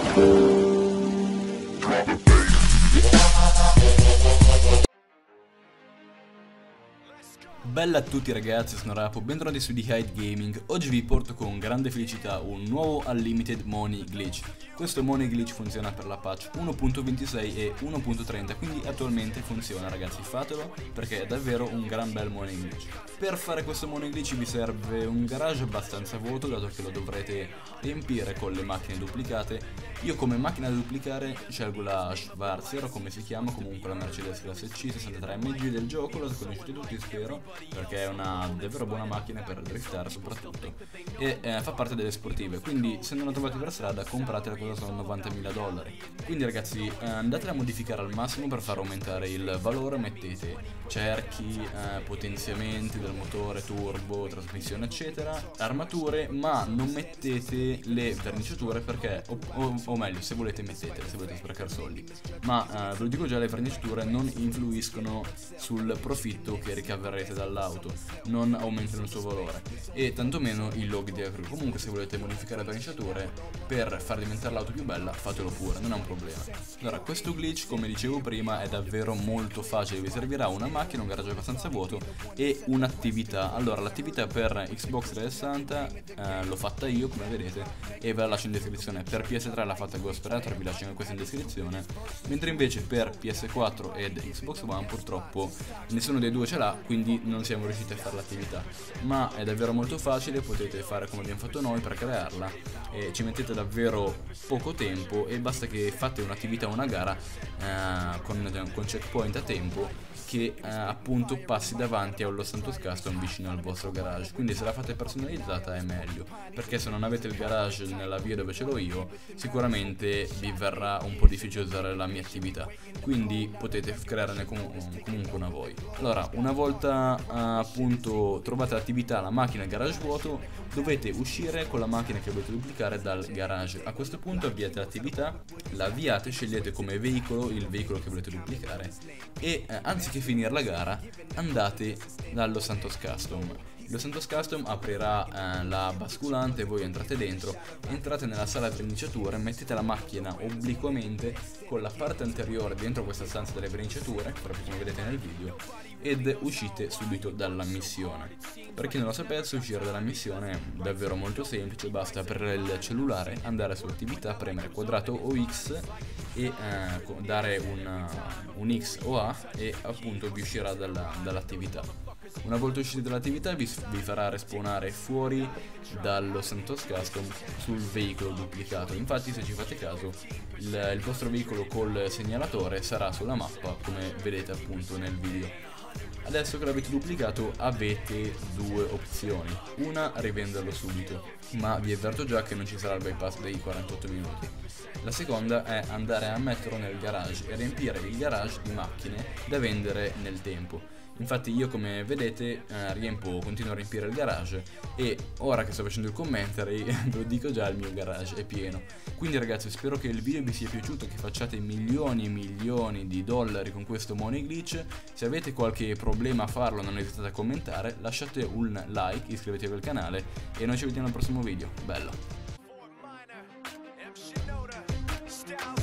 Bella a tutti ragazzi, sono Rapo, bentornati su The Hyde Gaming. Oggi vi porto con grande felicità un nuovo Unlimited Money Glitch. Questo Money Glitch funziona per la patch 1.26 e 1.30, quindi attualmente funziona ragazzi, fatelo perché è davvero un gran bel Money Glitch. Per fare questo Money Glitch vi serve un garage abbastanza vuoto, dato che lo dovrete riempire con le macchine duplicate. Io come macchina da duplicare scelgo la Schwarzer, o come si chiama, comunque la Mercedes classe C 63 MG del gioco, la conoscete tutti spero, perché è una davvero buona macchina per driftare soprattutto, e fa parte delle sportive, quindi se non la trovate per strada compratela, cosa sono $90.000. Quindi ragazzi andatela a modificare al massimo per far aumentare il valore, mettete cerchi, potenziamenti del motore, turbo, trasmissione eccetera, armature, ma non mettete le verniciature perché, o meglio se volete mettetele, se volete sprecare soldi, ma ve lo dico già, le verniciature non influiscono sul profitto che ricaverete dall'auto, non aumentano il suo valore e tantomeno il log di accru. Comunque se volete modificare le verniciature per far diventare l'auto più bella, fatelo pure, non è un problema. Allora, questo glitch come dicevo prima è davvero molto facile, vi servirà una macchina, un garage abbastanza vuoto e un'attività. Allora, l'attività per Xbox 360 l'ho fatta io come vedete e ve la lascio in descrizione. Per PS3 l'ha fatta Ghost Operator, vi lascio questa in descrizione, mentre invece per PS4 ed Xbox One purtroppo nessuno dei due ce l'ha, quindi non siamo riusciti a fare l'attività, ma è davvero molto facile, potete fare come abbiamo fatto noi per crearla e ci mettete davvero poco tempo e basta che fate un'attività, una gara con checkpoint a tempo che appunto passi davanti a un Los Santos Custom vicino al vostro garage. Quindi se la fate personalizzata è meglio, perché se non avete il garage nella via dove ce l'ho io sicuramente vi verrà un po' difficile usare la mia attività, quindi potete crearne comunque una voi. Allora, una volta appunto trovate l'attività, la macchina, il garage vuoto, dovete uscire con la macchina che volete duplicare dal garage. A questo punto avviate l'attività, la avviate, scegliete come veicolo il veicolo che volete duplicare e anziché finire la gara andate dallo Santos Custom. Lo Santos Custom aprirà la basculante, voi entrate dentro, entrate nella sala verniciature, mettete la macchina obliquamente con la parte anteriore dentro questa stanza delle verniciature, proprio come vedete nel video, ed uscite subito dalla missione. Per chi non lo sapesse, uscire dalla missione è davvero molto semplice, basta aprire il cellulare, andare su attività, premere quadrato o X e dare un X o A e appunto vi uscirà dall'attività. Una volta usciti dall'attività vi farà respawnare fuori dallo Santos Custom sul veicolo duplicato. Infatti se ci fate caso il vostro veicolo col segnalatore sarà sulla mappa come vedete appunto nel video. Adesso che l'avete duplicato avete due opzioni: una, rivenderlo subito, ma vi avverto già che non ci sarà il bypass dei 48 minuti. La seconda è andare a metterlo nel garage e riempire il garage di macchine da vendere nel tempo. Infatti io come vedete continuo a riempire il garage e ora che sto facendo il commentary ve lo dico già, il mio garage è pieno. Quindi ragazzi spero che il video vi sia piaciuto, che facciate milioni e milioni di dollari con questo Money Glitch. Se avete qualche problema a farlo non esitate a commentare, lasciate un like, iscrivetevi al canale e noi ci vediamo al prossimo video. Bello!